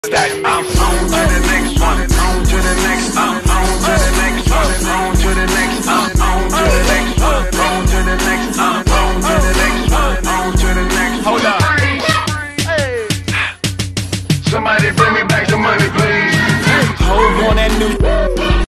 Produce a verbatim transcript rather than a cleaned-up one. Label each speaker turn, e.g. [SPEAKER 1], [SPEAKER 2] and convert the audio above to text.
[SPEAKER 1] That I'm on to the next one, on to the next, I'm on to the next one, on to the next, I'm on to the next one, on to the next, I'm on to the next one, on to the next. Hold up. Somebody bring me back the money, please. Hold on that new